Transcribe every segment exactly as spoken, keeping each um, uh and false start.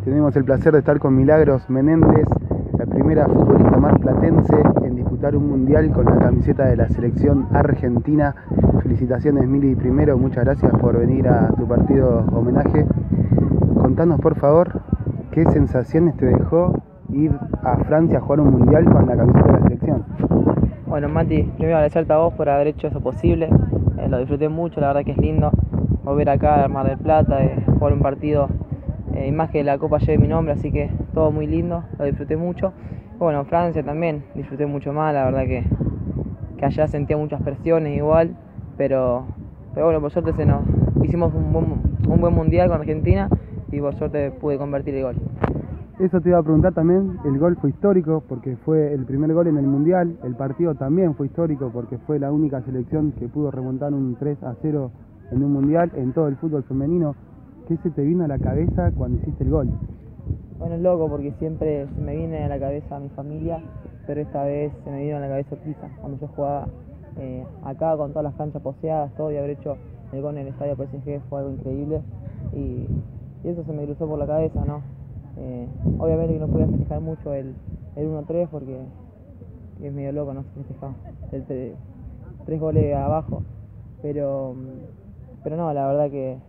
Tenemos el placer de estar con Milagros Menéndez, la primera futbolista marplatense en disputar un mundial con la camiseta de la selección argentina. Felicitaciones, Mili, primero, muchas gracias por venir a tu partido homenaje. Contanos, por favor, qué sensaciones te dejó ir a Francia a jugar un mundial con la camiseta de la selección. Bueno, Mati, primero agradecerte a vos por haber hecho eso posible. Eh, lo disfruté mucho, la verdad que es lindo volver acá al Mar del Plata, eh, jugar un partido eh, y más que la Copa lleve mi nombre, así que todo muy lindo, lo disfruté mucho. Bueno, Francia también disfruté mucho más, la verdad que, que allá sentía muchas presiones igual, pero, pero bueno, por suerte se nos hicimos un buen, un buen mundial con Argentina y por suerte pude convertir el gol. Eso te iba a preguntar también, el gol fue histórico porque fue el primer gol en el Mundial, el partido también fue histórico porque fue la única selección que pudo remontar un tres a cero en un Mundial en todo el fútbol femenino. ¿Qué se te vino a la cabeza cuando hiciste el gol? Bueno, es loco porque siempre se me viene a la cabeza mi familia, pero esta vez se me vino a la cabeza Pisa, cuando yo jugaba eh, acá con todas las canchas poseadas, todo, y haber hecho el gol en el estadio P S G fue algo increíble y, y eso se me cruzó por la cabeza, ¿no? Eh, obviamente que no podía festejar mucho el, el uno tres porque es medio loco, no festejar el tre, tres goles abajo, pero, pero no, la verdad que,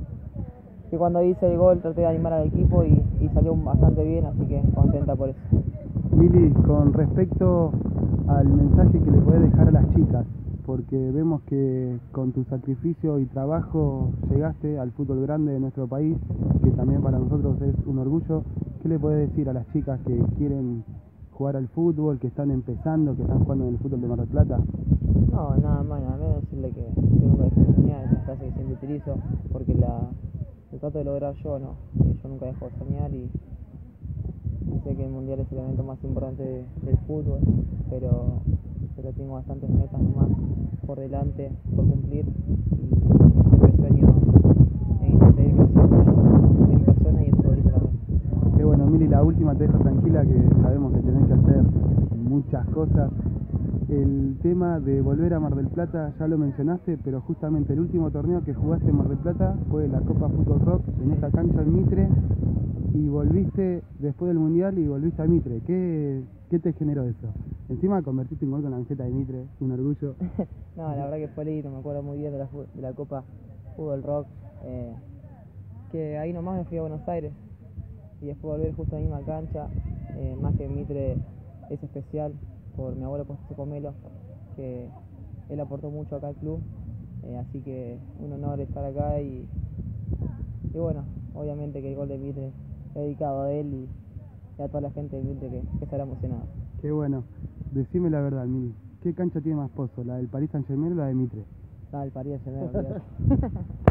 que cuando hice el gol traté de animar al equipo y, y salió bastante bien, así que contenta por eso. Mili, con respecto al mensaje que le podés dejar a las chicas, porque vemos que con tu sacrificio y trabajo llegaste al fútbol grande de nuestro país, que también para nosotros es un orgullo. ¿Qué le podés decir a las chicas que quieren jugar al fútbol, que están empezando, que están jugando en el fútbol de Mar del Plata? No, nada más, nada menos decirle que tengo que dejar de soñar, es una frase que siempre utilizo, porque la, lo trato de lograr yo, ¿no? Yo nunca dejo de soñar y sé que el mundial es el evento más importante de, del fútbol, pero, pero tengo bastantes metas nomás por delante, por cumplir, y siempre sueño en seguir creciendo en persona y en futbolista también. Qué bueno, Mili, la última te dejo tranquila, que sabemos que tenés que hacer muchas cosas. El tema de volver a Mar del Plata ya lo mencionaste, pero justamente el último torneo que jugaste en Mar del Plata fue la Copa Fútbol Rock en esta cancha en Mitre, y volviste después del Mundial y volviste a Mitre. ¿Qué, qué te generó eso? Encima convertiste un gol con la camiseta de Mitre, un orgullo. No, la verdad que fue lindo, me acuerdo muy bien de la, de la Copa Fútbol Rock, eh, que ahí nomás me fui a Buenos Aires y después volver justo a la misma cancha, eh, más que Mitre es especial por mi abuelo José Pomelo, que él aportó mucho acá al club, eh, así que un honor estar acá y, y bueno, obviamente que el gol de Mitre es dedicado a él y, y a toda la gente de Mitre que, que estará emocionada. Qué bueno. Decime la verdad, Mili, ¿qué cancha tiene más pozo, la del Paris Saint-Germain o la de Mitre? La del Paris Saint-Germain.